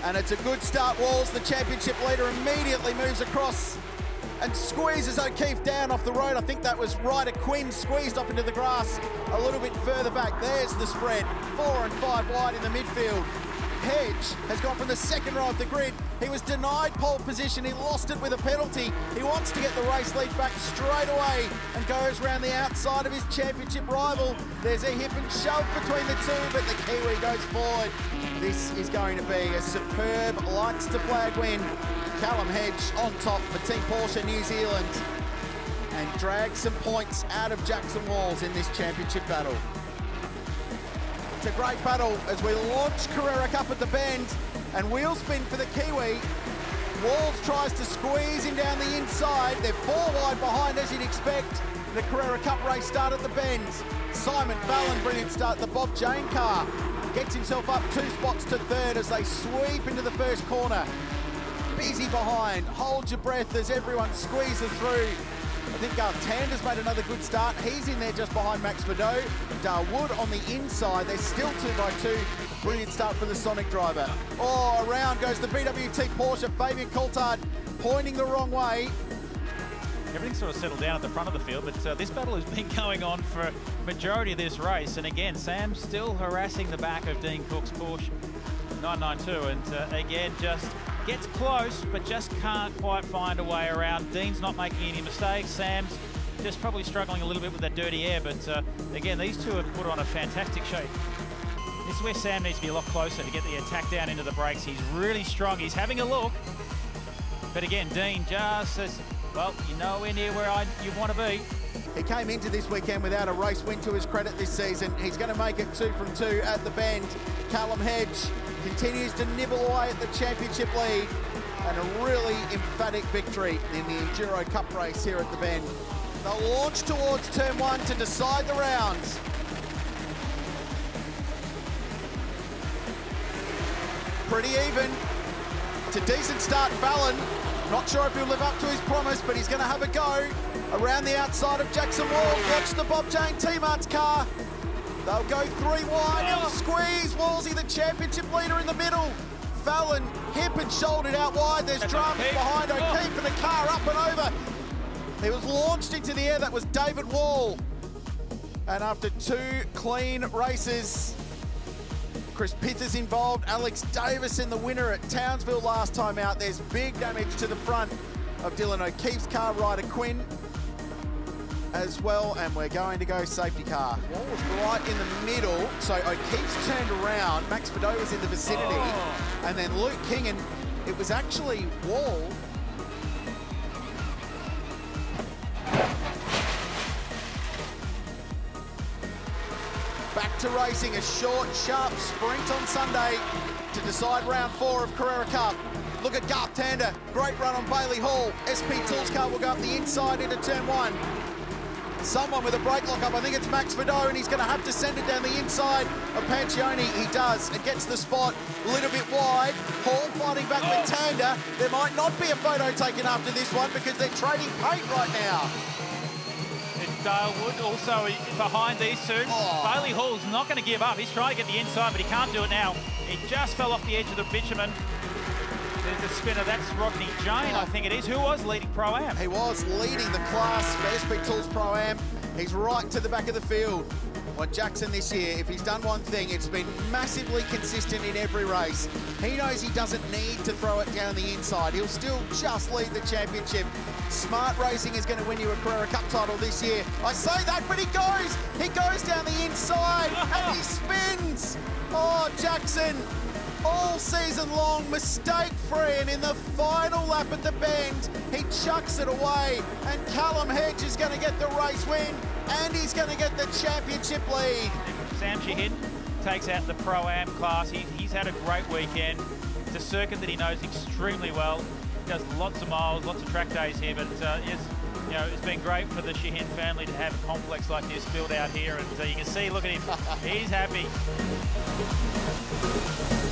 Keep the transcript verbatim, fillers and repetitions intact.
And it's a good start. Walls, the championship leader, immediately moves across and squeezes O'Keefe down off the road. I think that was Ryder Quinn squeezed off into the grass a little bit further back. There's the spread, four and five wide in the midfield. Hedge has gone from the second row of the grid. He was denied pole position. He lost it with a penalty. He wants to get the race lead back straight away and goes around the outside of his championship rival. There's a hip and shove between the two, but the Kiwi goes forward. This is going to be a superb lights to flag win. Callum Hedge on top for Team Porsche New Zealand and drags some points out of Jackson Walls in this championship battle. It's a great battle as we launch Carrera Cup at the bend and wheel spin for the Kiwi. Walls tries to squeeze him down the inside. They're four wide behind as you'd expect. The Carrera Cup race start at the bend. Simon Fallon, brilliant start. The Bob Jane car gets himself up two spots to third as they sweep into the first corner. Busy behind, hold your breath as everyone squeezes through. I think uh, Tander's made another good start. He's in there just behind Max Vidot. Darwood on the inside. They're still two by two. Brilliant start for the Sonic driver. Oh, around goes the B W T Porsche. Fabian Coulthard pointing the wrong way. Everything's sort of settled down at the front of the field, but uh, this battle has been going on for majority of this race. And again, Sam's still harassing the back of Dean Cook's Porsche nine ninety-two. And uh, again, just gets close, but just can't quite find a way around. Dean's not making any mistakes. Sam's just probably struggling a little bit with that dirty air, but uh, again, these two have put on a fantastic show. This is where Sam needs to be a lot closer to get the attack down into the brakes. He's really strong. He's having a look. But again, Dean just says, well, you're nowhere near where I, you want to be. He came into this weekend without a race win to his credit this season. He's going to make it two from two at the bend. Callum Hedge continues to nibble away at the championship lead and a really emphatic victory in the Enduro Cup race here at the bend. They'll launch towards turn one to decide the rounds. Pretty even. It's a decent start, Fallon. Not sure if he'll live up to his promise, but he's going to have a go around the outside of Jackson Walls. Watch the Bob Jane T-Mart's car. They'll go three wide. He'll squeeze Wallsy, the championship leader, in the middle. Fallon hip and shouldered out wide. There's drums behind O'Keefe and the car up and over. He was launched into the air. That was David Wall. And after two clean races, Chris Pitt is involved. Alex Davison, the winner at Townsville last time out. There's big damage to the front of Dylan O'Keefe's car, Ryder Quinn as well, and we're going to go safety car. Wall was right in the middle, so O'Keefe's turned around. Max Vidot was in the vicinity, oh. and then Luke King, and it was actually Wall. Back to racing, a short, sharp sprint on Sunday to decide round four of Carrera Cup. Look at Garth Tander, great run on Bailey Hall. S P Tools car will go up the inside into turn one. Someone with a brake lock up, I think it's Max Vidot, and he's going to have to send it down the inside of Pancioni. He does, and gets the spot a little bit wide. Hall fighting back oh. with Tander. There might not be a photo taken after this one because they're trading paint right now. Dalewood also behind these two. Oh. Bailey Hall's not going to give up. He's trying to get the inside, but he can't do it now. He just fell off the edge of the bitumen. There's a spinner. That's Rodney Jane, oh. I think it is, who was leading Pro-Am. He was leading the class for S P Tools Pro-Am. He's right to the back of the field. Well, Jackson this year, if he's done one thing, it's been massively consistent in every race. He knows he doesn't need to throw it down the inside. He'll still just lead the championship. Smart Racing is going to win you a Carrera Cup title this year. I say that, but he goes. He goes down the inside and he spins. Oh, Jackson, all season long, mistake-free, and in the final lap at the bend, he chucks it away, and Callum Hedge is going to get the race win, and he's going to get the championship lead. Sam Sheehan takes out the Pro-Am class. He, he's had a great weekend. It's a circuit that he knows extremely well. He does lots of miles, lots of track days here, but uh, it's, you know, it's been great for the Sheehan family to have a complex like this built out here, and uh, you can see, look at him, he's happy.